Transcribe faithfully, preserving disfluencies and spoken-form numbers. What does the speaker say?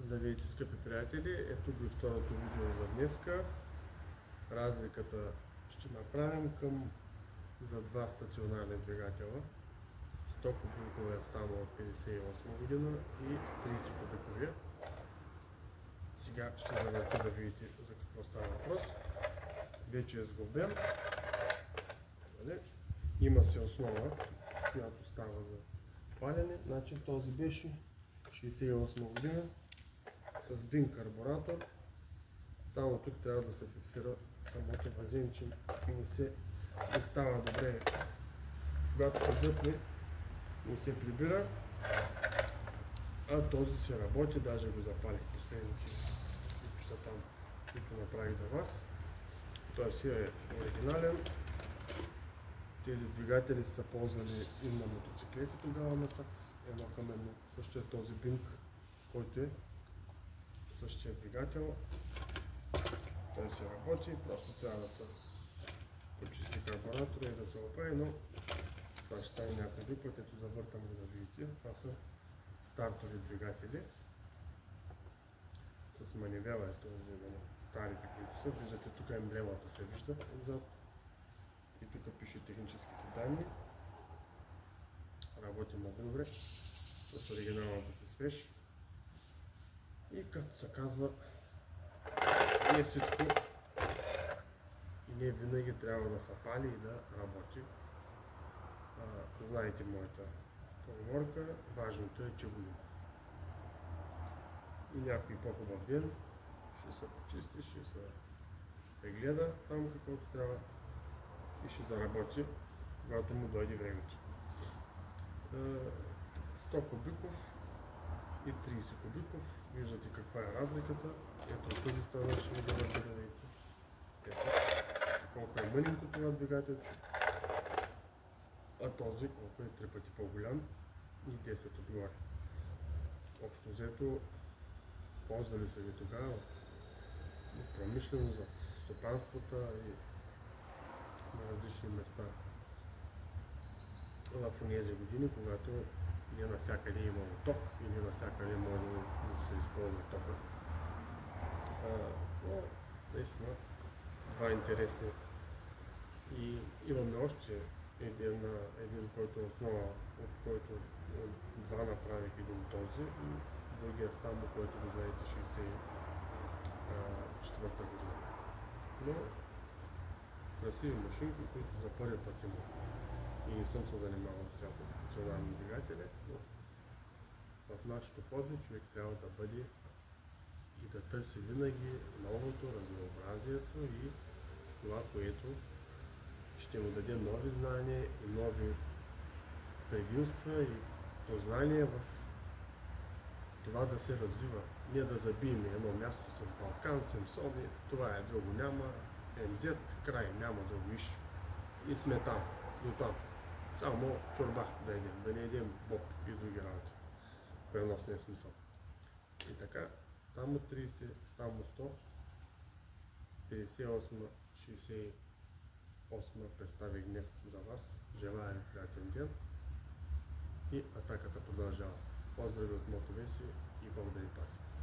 Здравейте, скъпи приятели! Ето го и второто видео за днеска. Разликата ще направим към за два стационарни двигателя. сто кубиковия стана от петдесет и осма година и тридесет кубиковия. Сега ще завърта да видите за какво става въпрос. Вече е сглобен. Има се основа, която става за палене. Значи този беше шейсет и осма година с бин карбуратор. Само тук трябва да се фиксира самото вазенче, не се не става добре. Когато се дръпне, не се прибира, а този се работи, даже го запалих последните изпища там, които направих за вас. Той си е оригинален. Тези двигатели са ползвали и на мотоциклети тогава на Сакс, едно към едно. Същия този бинк, който е същия двигател, той се работи, просто трябва да се почисти карбуратора и да се оправи, но това ще стане някой друг път. Ето завъртам го да видите. Това са стартови двигатели с маневела, е този на старите, които са. Виждате, тук емблемата се вижда отзад и тук пише техническите данни. Работи много добре с оригиналната си свеж. И както се казва, не всичко и не винаги трябва да се пали и да работи. А, знаете моята поговорка, важното е, че го има. И някой по-хубав ден ще се почисти, ще се прегледа там каквото трябва и ще заработи, когато му дойде времето. сто кубиков и тридесет кубиков. Виждате каква е разликата. Ето от тази страна ще ми завърта да видите. Ето колко е мъненко това двигателче, а този колко е три пъти по-голям и десет отгоре. Общо взето, ползвали са ви тогава в промишленост, в стопанствата и на различни места. В онези години, когато не навсякъде е имало ток и не навсякъде може да се използва тока. А, но наистина два интересни. И имаме още един, един който е основа, от който от два направих един този и другия само, който го знаете шейсет и четвърта година. Но красиви машинки, които за първи път има. И не съм се занимавал сега с стационарни двигатели, но в нашото хобби човек трябва да бъде и да търси винаги новото, разнообразието и това, което ще му даде нови знания и нови предимства и познания в това да се развива. Не да забием едно място с Балкан, Семсон, това е друго няма, Ем Зет, край, няма да го иш. И сме там, до там. Само чорба да едем, да не едем боб и други работи. Преносния смисъл. И така, само тридесет, само сто, петдесет и осма, шейсет и осма представих днес за вас. Желая ви приятен ден и атаката продължава. Поздрави от Мотовеси и Бог да ви пази.